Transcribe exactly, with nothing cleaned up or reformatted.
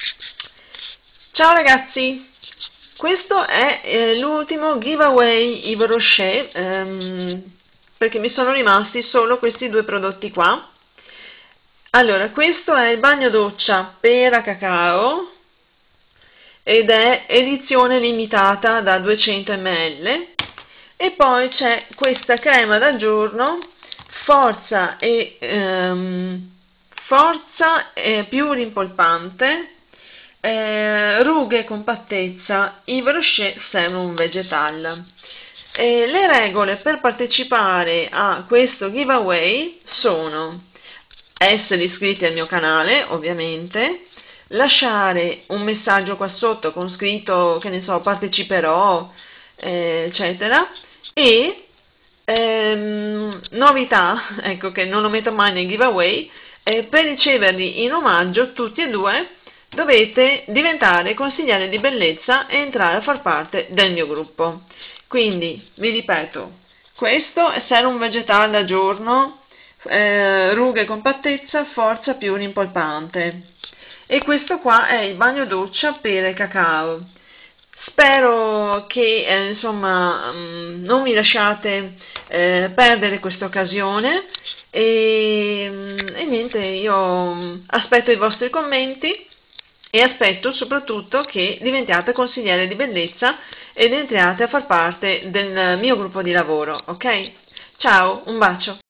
Ciao ragazzi, questo è eh, l'ultimo giveaway Yves Rocher, ehm, perché mi sono rimasti solo questi due prodotti qua. Allora, questo è il bagno doccia pera cacao ed è edizione limitata da duecento millilitri, e poi c'è questa crema da giorno forza e ehm, forza e più rimpolpante, eh, rughe e compattezza, Yves Rocher Serum Vegetal. E le regole per partecipare a questo giveaway sono essere iscritti al mio canale, ovviamente, lasciare un messaggio qua sotto con scritto, che ne so, parteciperò, eh, eccetera, e ehm, novità, ecco, che non lo metto mai nei giveaway, eh, per riceverli in omaggio tutti e due dovete diventare consigliere di bellezza e entrare a far parte del mio gruppo. Quindi, vi ripeto, questo è Serum Vegetal da giorno, eh, rughe e compattezza, forza più rimpolpante. E questo qua è il bagno doccia pera e cacao. Spero che eh, insomma mh, non mi lasciate eh, perdere questa occasione e, mh, e niente, io mh, aspetto i vostri commenti e aspetto soprattutto che diventiate consigliere di bellezza ed entriate a far parte del mio gruppo di lavoro, ok? Ciao, un bacio!